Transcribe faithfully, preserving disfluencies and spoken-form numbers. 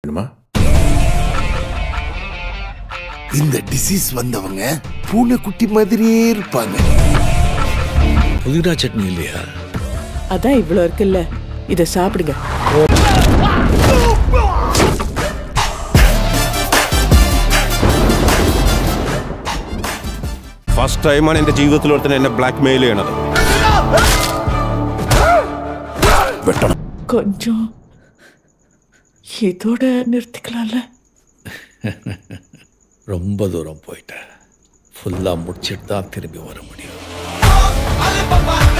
இந்த டிசீஸ் வந்தவங்க பூனை குட்டி மாதிரியே இருப்பாங்க. புதினா சட்னி இல்லையா? அதான் இவ்வளவு இருக்குல்ல, இத சாப்பிடுங்க. ഫസ്റ്റ് ടൈമാണ് എന്റെ ജീവിതത്തിൽ ഒരുത്തൻ എന്നെ ബ്ലാക്ക് മെയിൽ ചെയ്യണത്. கொஞ்சம் இதோட நிறுத்திக்கலாம்ல? ரொம்ப தூரம் போயிட்டேன். ஃபுல்லா முடிச்சிட்டு தான் திரும்பி வர முடியும்.